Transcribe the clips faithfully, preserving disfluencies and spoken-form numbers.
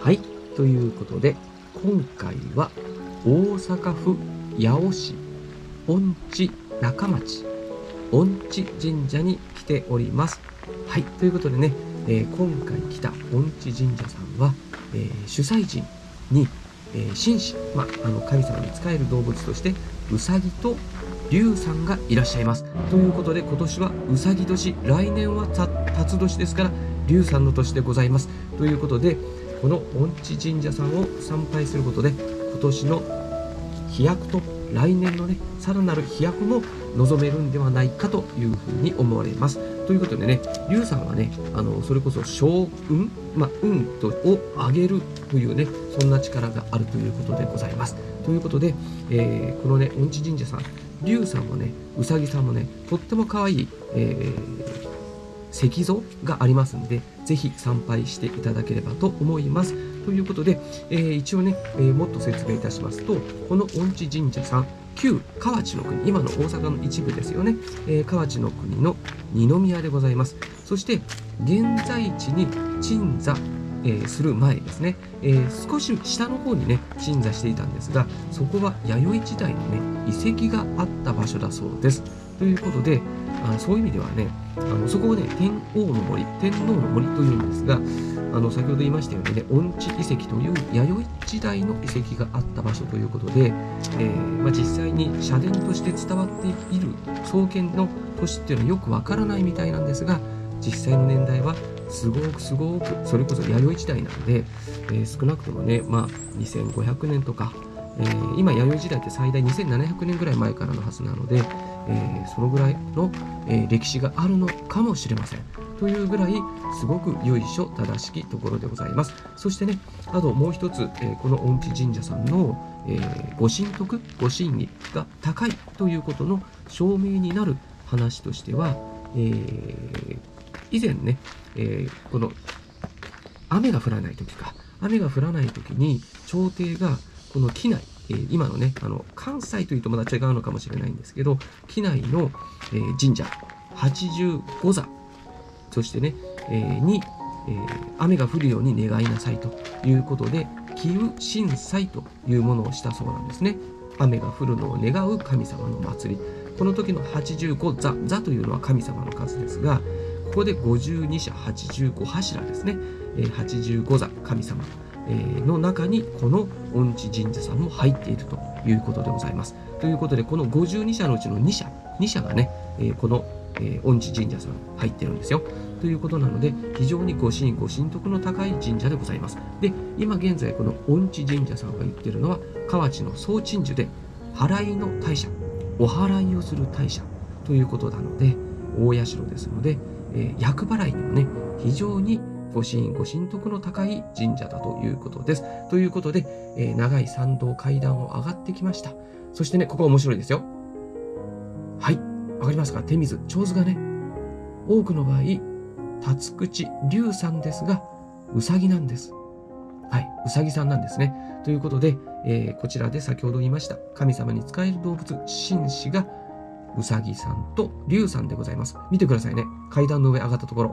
はい。ということで、今回は大阪府八尾市音智中町音智神社に来ております。はい。ということでね、えー、今回来た音智神社さんは、えー、主催神に、えー、神使、まあ、あの神様に仕える動物としてうさぎと龍さんがいらっしゃいます。ということで、今年はうさぎ年、来年は辰年ですから龍さんの年でございます。ということで、この音智神社さんを参拝することで、今年の飛躍と来年のね、さらなる飛躍も望めるんではないかというふうに思われます。ということでね、龍さんはね、あのそれこそ勝運、まあ、運とを上げるというね、そんな力があるということでございます。ということで、えー、このね、音智神社さん、龍さんもね、うさぎさんもね、とっても可愛い、えー石像がありますので、ぜひ参拝していただければと思います。ということで、えー、一応ね、えー、もっと説明いたしますと、この音智神社さん、旧河内の国、今の大阪の一部ですよね、えー、河内の国の二宮でございます。そして、現在地に鎮座、えー、する前ですね、えー、少し下の方にね、鎮座していたんですが、そこは弥生時代のね、遺跡があった場所だそうです。ということで、あのそういう意味ではね、あのそこをね、天王の森、天皇の森というんですが、あの先ほど言いましたようにね、音智遺跡という弥生時代の遺跡があった場所ということで、えーまあ、実際に社殿として伝わっている創建の年っていうのはよくわからないみたいなんですが、実際の年代はすごくすごく、それこそ弥生時代なので、えー、少なくともね、まあ、にせんごひゃくねんとか、えー、今弥生時代って最大にせんななひゃくねんぐらい前からのはずなので、えー、そのぐらいの、えー、歴史があるのかもしれません。というぐらいすごく由緒正しきところでございます。そしてね、あともう一つ、えー、この音智神社さんの、えー、ご神徳、ご神意が高いということの証明になる話としては、えー、以前ね、えー、この雨が降らない時か、雨が降らない時に朝廷がこの機内、えー、今のね、あの関西というとまた違うのかもしれないんですけど、機内の、えー、神社はちじゅうご座、そしてね、えー、に、えー、雨が降るように願いなさいということで、祈雨神祭というものをしたそうなんですね。雨が降るのを願う神様の祭り。この時のはちじゅうご座、座というのは神様の数ですが、ここでごじゅうに社はちじゅうご柱ですね、えー、はちじゅうご座神様の中にこの音智神社さんも入っているということでございます。ということで、このごじゅうに社のうちのに社、に社がね、この音智神社さん入ってるんですよ。ということなので、非常にご神、ご神徳の高い神社でございます。で、今現在この音智神社さんが言ってるのは、河内の総鎮守で、払いの大社、お祓いをする大社ということなので、大社ですので、えー、厄払いにもね、非常にご神、ご神徳の高い神社だということです。ということで、えー、長い参道階段を上がってきました。そしてね、ここ面白いですよ。はい。わかりますか？手水、手水がね、多くの場合、辰口龍さんですが、うさぎなんです。はい。うさぎさんなんですね。ということで、えー、こちらで先ほど言いました、神様に仕える動物、神使が、うさぎさんと龍さんでございます。見てくださいね。階段の上上がったところ。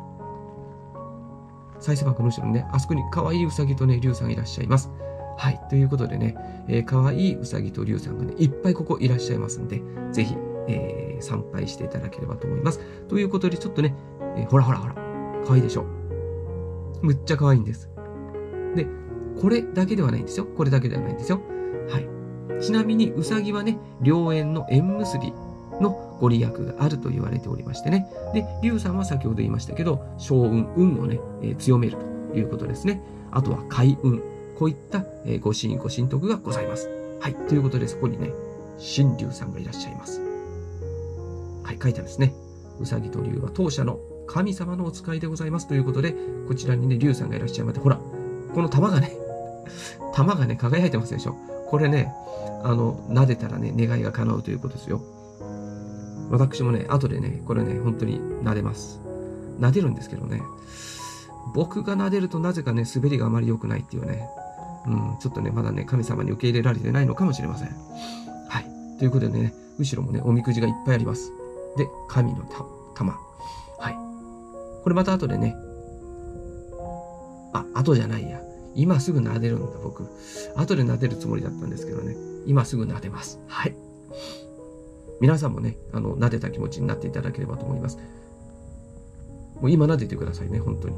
再生幕の後ろにね、あそこに可愛いうさぎとね、龍さんいらっしゃいます。はい。ということでね、えー、可愛いうさぎと龍さんがね、いっぱいここいらっしゃいますんで、ぜひ、えー、参拝していただければと思います。ということで、ちょっとね、えー、ほらほらほら、可愛いでしょ。むっちゃ可愛いんです。で、これだけではないんですよ。これだけではないんですよ。はい。ちなみに、うさぎはね、良縁の縁結びのご利益があると言われておりましてね。で、龍さんは先ほど言いましたけど、勝運、運をね、えー、強めるということですね。あとは開運。こういった、えー、ご神、ご神徳がございます。はい。ということで、そこにね、神龍さんがいらっしゃいます。はい、書いてあるんですね。うさぎと龍は当社の神様のお使いでございますということで、こちらにね、龍さんがいらっしゃいまして、ほら、この玉がね、玉がね、輝いてますでしょ。これね、あの、撫でたらね、願いが叶うということですよ。私もね、後でね、これね、本当に撫でます。撫でるんですけどね、僕が撫でるとなぜかね、滑りがあまり良くないっていうね、うん、ちょっとね、まだね、神様に受け入れられてないのかもしれません。はい。ということでね、後ろもね、おみくじがいっぱいあります。で、神の玉。はい。これまた後でね、あ、後じゃないや。 今すぐ撫でるんだ、僕。後で撫でるつもりだったんですけどね。今すぐ撫でます。はい。皆さんもね、あの、撫でた気持ちになっていただければと思います。もう今撫でてくださいね、本当に。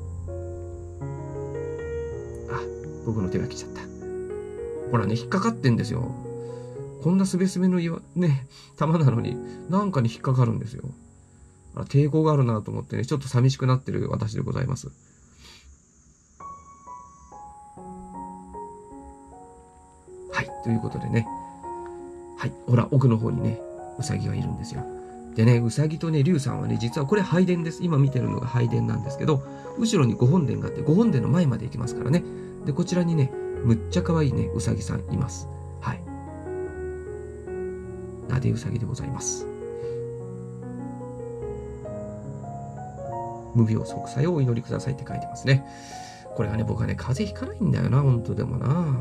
あ、僕の手が来ちゃった。ほらね、引っかかってんですよ。こんなすべすべの岩、ね、玉なのに、なんかに引っかかるんですよ。あ、抵抗があるなと思ってね、ちょっと寂しくなってる私でございます。はい、ということでね。はい、ほら、奥の方にね、ウサギがいるんですよ。でね、ウサギとね、リュウさんはね、実はこれ拝殿です。今見てるのが拝殿なんですけど、後ろにご本殿があって、ご本殿の前まで行きますからね。で、こちらにね、むっちゃ可愛いね、ウサギさんいます。はい。なでウサギでございます。無病息災をお祈りくださいって書いてますね。これはね、僕はね、風邪ひかないんだよな、本当でもな。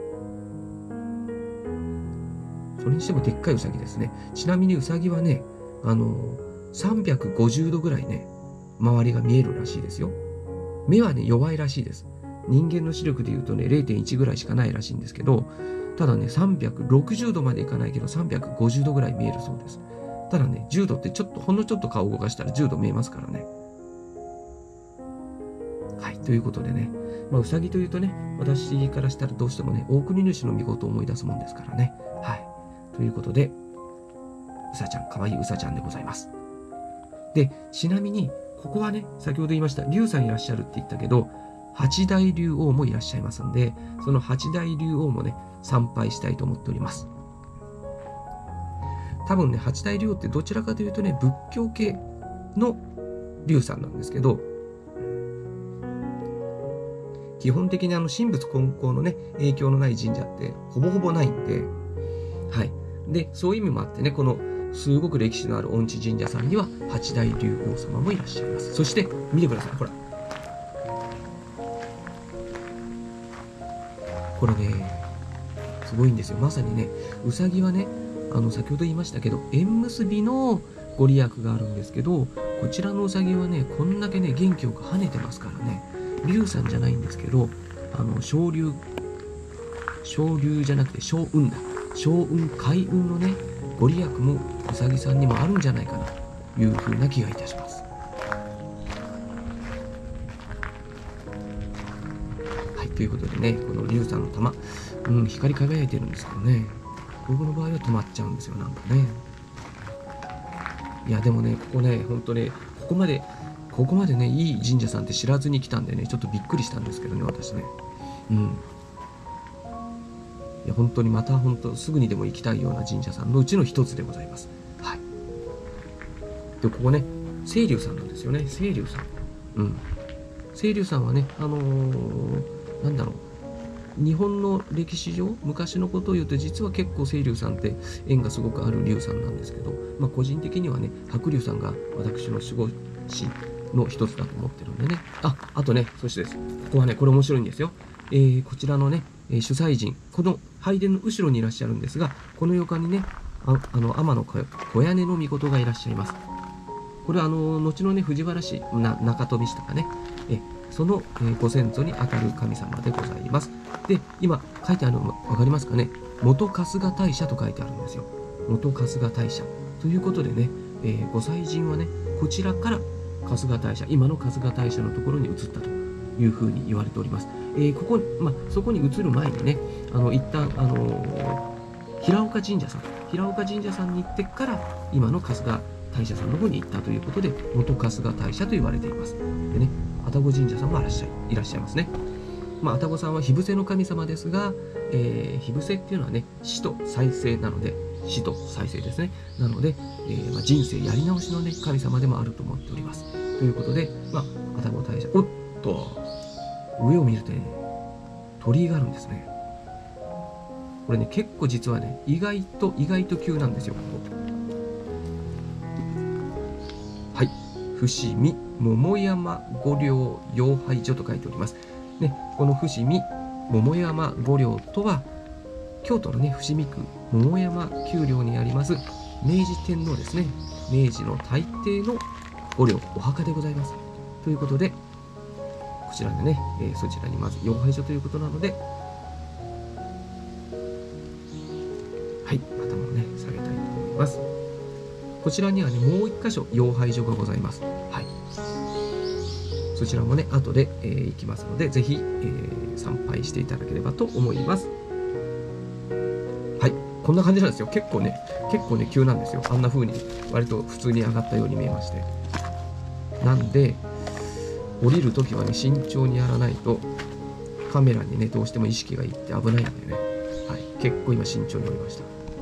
それにしてもでっかいウサギですね。ちなみにウサギはね、あの、さんびゃくごじゅうどぐらいね、周りが見えるらしいですよ。目はね、弱いらしいです。人間の視力で言うとね、れいてんいちぐらいしかないらしいんですけど、ただね、さんびゃくろくじゅうどまでいかないけど、さんびゃくごじゅうどぐらい見えるそうです。ただね、じゅうどってちょっと、ほんのちょっと顔を動かしたらじゅうど見えますからね。はい、ということでね、まあ、うさぎというとね、私からしたらどうしてもね、大国主の御事を思い出すもんですからね。はい。ということで、うさちゃん、かわいいうさちゃんでございます。で、ちなみに、ここはね、先ほど言いました、竜さんいらっしゃるって言ったけど、八大竜王もいらっしゃいますんで、その八大竜王もね、参拝したいと思っております。多分ね、八大竜王ってどちらかというとね、仏教系の竜さんなんですけど、基本的にあの神仏混交のね、影響のない神社ってほぼほぼないんで、はい。で、そういう意味もあってね、このすごく歴史のある恩智神社さんには八大竜王様もいらっしゃいます。そして、見てください、ほら。これね、すごいんですよ。まさにね、うさぎはね、あの、先ほど言いましたけど、縁結びのご利益があるんですけど、こちらのうさぎはね、こんだけね、元気よく跳ねてますからね、竜さんじゃないんですけど、あの、昇竜、昇竜じゃなくて昇運だ。昇運、開運のね、ご利益もうさぎさんにもあるんじゃないかな、というふうな気がいたします。はい、ということでね、この竜さんの玉、うん、光り輝いてるんですけどね、僕の場合は止まっちゃうんですよ、なんかね。いや、でもね、ここね、ほんとね、ここまで、ここまでね、いい神社さんって知らずに来たんでね、ちょっとびっくりしたんですけどね、私ね。うん。いや、本当にまた本当、すぐにでも行きたいような神社さんのうちの一つでございます。はい。で、ここね、清流さんなんですよね、清流さん。うん。清流さんはね、あのー、なんだろう。日本の歴史上、昔のことを言うと、実は結構清流さんって縁がすごくある龍さんなんですけど、まあ個人的にはね、白龍さんが私の守護神の一つだと思ってるんでね。あ、あとね、そしてです。ここはね、これ面白いんですよ。えー、こちらのね、えー、主催人、この拝殿の後ろにいらっしゃるんですが、この床にね、ああの、天の小屋根の御事がいらっしゃいます。これはあの、後のね、藤原氏、な中飛氏とかね、えその、えー、ご先祖にあたる神様でございます。で、今書いてあるの分かりますかね。元春日大社と書いてあるんですよ。元春日大社。ということでね、えー、ご祭神はね、こちらから春日大社、今の春日大社のところに移ったというふうに言われております。えー、ここ、まあ、そこに移る前にね、あの、一旦、あのー、平岡神社さん、平岡神社さんに行ってから、今の春日大社さんの方に行ったということで、元春日大社と言われています。でね、愛宕神社さんもいらっしゃい、いらっしゃいますね。まあ、愛宕さんは火伏せの神様ですが、えー、火伏せっていうのはね、死と再生なので、死と再生ですね。なので、えーまあ、人生やり直しのね、神様でもあると思っております。ということで、まあ、愛宕大社、おっと、上を見るとね、鳥居があるんですね。これね、結構実はね、意外と、意外と急なんですよ、ここ。はい。伏見桃山御陵養廃所と書いております。ね、この伏見桃山御陵とは、京都のね、伏見区桃山丘陵にあります、明治天皇ですね。明治の大帝の御陵、お墓でございます。ということで、こちらでね、えー、そちらにまず妖拝所ということなので、はい、頭をね、下げたいと思います。こちらにはね、もう一箇所、妖拝所がございます。はい。そちらもね、後で、えー、行きますので、ぜひ、えー、参拝していただければと思います。はい。こんな感じなんですよ。結構ね、結構ね、急なんですよ。あんな風に、割と普通に上がったように見えまして。なんで、降りるときはね、慎重にやらないと、カメラにね、どうしても意識がいって危ないんでね。はい。結構今慎重に降りました。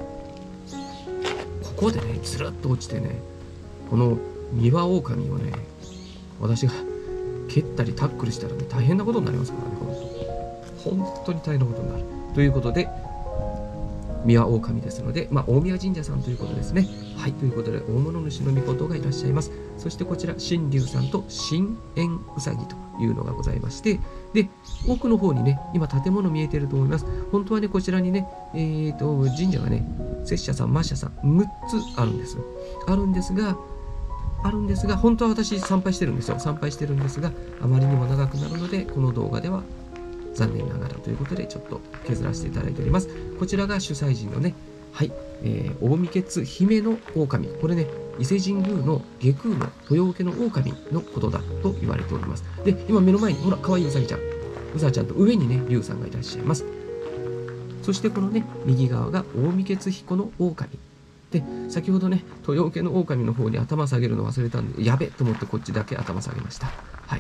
ここでね、ずるっと落ちてね、この三輪狼をね、私が蹴ったりタックルしたらね、大変なことになりますからね、本当。本当に大変なことになる。ということで、三輪狼ですので、まあ、大宮神社さんということですね。はい、ということで、大物主の御事がいらっしゃいます。そしてこちら、神龍さんと神縁うさぎというのがございまして、で、奥の方にね、今建物見えてると思います。本当はね、こちらにね、えーと、神社がね、摂社さん、魔社さん、むっつあるんです。あるんですが、あるんですが、本当は私参拝してるんですよ。参拝してるんですが、あまりにも長くなるので、この動画では残念ながらということで、ちょっと削らせていただいております。こちらが主催人のね、はい、えー、大御穴姫の狼。これね、伊勢神宮の外宮の豊受の狼のことだと言われております。で、今目の前に、ほら、かわいいうさぎちゃん。うさちゃんと上にね、龍さんがいらっしゃいます。そしてこのね、右側が大御穴彦の狼。で、先ほどね、豊受の狼の方に頭下げるの忘れたんで、やべと思ってこっちだけ頭下げました。はい。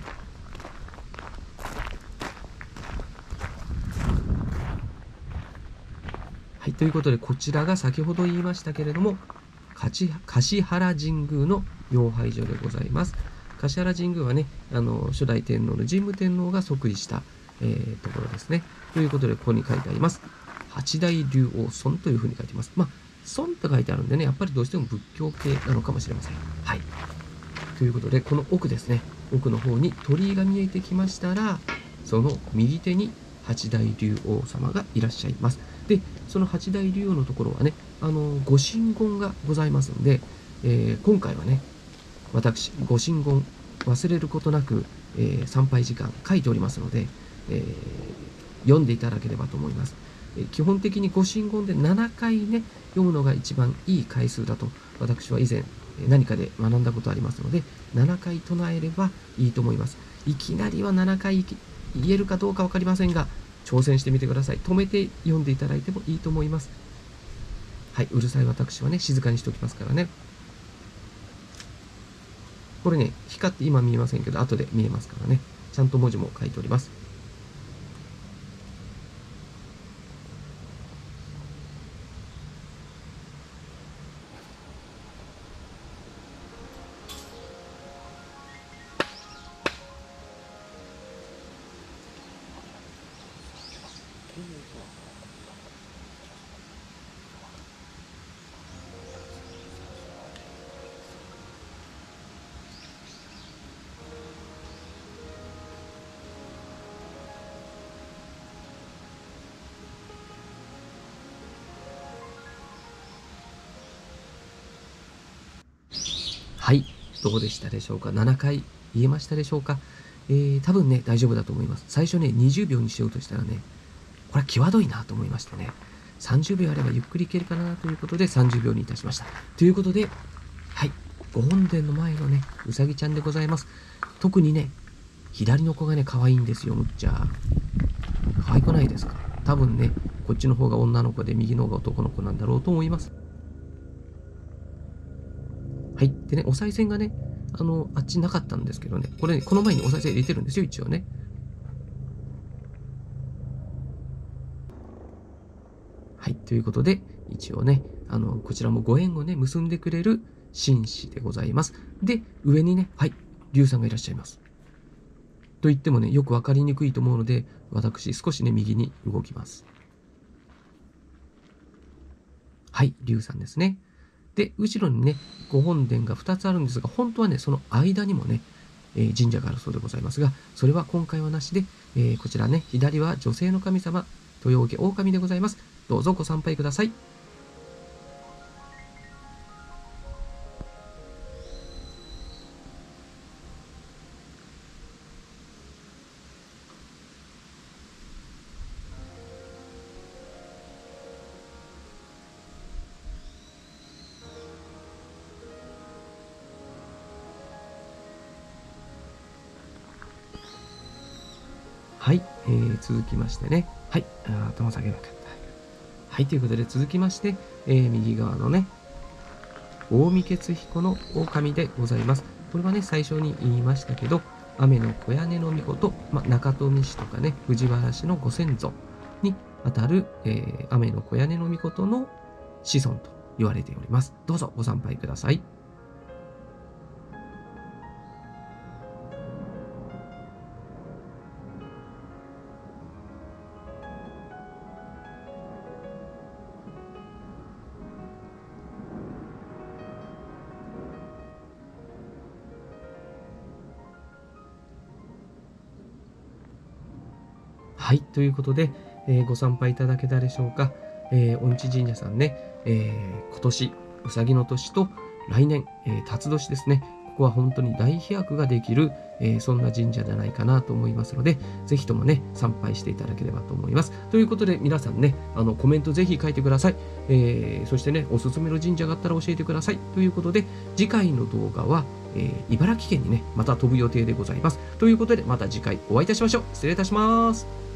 はい、ということで、こちらが先ほど言いましたけれども、橿原神宮の妖拝所でございます。橿原神宮はね、あの初代天皇の神武天皇が即位した、えー、ところですね。ということで、ここに書いてあります。八大竜王尊というふうに書いてます。まあ、尊って書いてあるんでね、やっぱりどうしても仏教系なのかもしれません。はい。ということで、この奥ですね、奥の方に鳥居が見えてきましたら、その右手に八大竜王様がいらっしゃいます。で、その八大竜王のところはね、あの、ご神言がございますんで、えー、今回はね、私、ご神言忘れることなく、えー、参拝時間書いておりますので、えー、読んでいただければと思います。えー、基本的にご神言でななかいね、読むのが一番いい回数だと、私は以前、何かで学んだことありますので、ななかい唱えればいいと思います。いきなりはななかい言えるかどうか分かりませんが、挑戦してみてください。止めて読んでいただいてもいいと思います。はい、うるさい私はね、静かにしておきますからね。これね、光って今見えませんけど、後で見えますからね。ちゃんと文字も書いております。はい、どうでしたでしょうか。ななかい言えましたでしょうか。えー、多分ね、大丈夫だと思います。最初ね、にじゅうびょうにしようとしたらね、これは際どいなと思いましてね、さんじゅうびょうあればゆっくりいけるかなということでさんじゅうびょうにいたしました。ということで、はい、ご本殿の前のね、うさぎちゃんでございます。特にね、左の子がね、可愛いんですよ、むっちゃ。可愛くないですか。多分ね、こっちの方が女の子で、右の方が男の子なんだろうと思います。はい。でね、お賽銭がね、あの、あっちなかったんですけどね、これ、ね、この前にお賽銭入れてるんですよ、一応ね。はい。ということで、一応ね、あの、こちらもご縁をね、結んでくれる紳士でございます。で、上にね、はい、龍さんがいらっしゃいます。と言ってもね、よくわかりにくいと思うので、私、少しね、右に動きます。はい、龍さんですね。で、後ろにね、ご本殿がふたつあるんですが、本当はね、その間にもね、えー、神社があるそうでございますが、それは今回はなしで、えー、こちらね、左は女性の神様、豊受狼でございます。どうぞご参拝ください。 はい、えー、続きましてね。はい、あ頭下げなかった。はい、ということで続きまして、えー、右側のね、近江血彦の狼でございます。これはね、最初に言いましたけど、雨の小屋根の御事、まあ、中富市とかね、藤原氏のご先祖にあたる、えー、雨の小屋根の御事の子孫と言われております。どうぞご参拝ください。はい、ということで、えー、ご参拝いただけたでしょうか。えー、御地神社さんね、えー、今年、うさぎの年と来年、えー、辰年ですね。ここは本当に大飛躍ができる、えー、そんな神社じゃないかなと思いますので、ぜひともね、参拝していただければと思います。ということで、皆さんね、あのコメントぜひ書いてください。えー、そしてね、おすすめの神社があったら教えてください。ということで、次回の動画は、えー、茨城県にね、また飛ぶ予定でございます。ということで、また次回お会いいたしましょう。失礼いたします。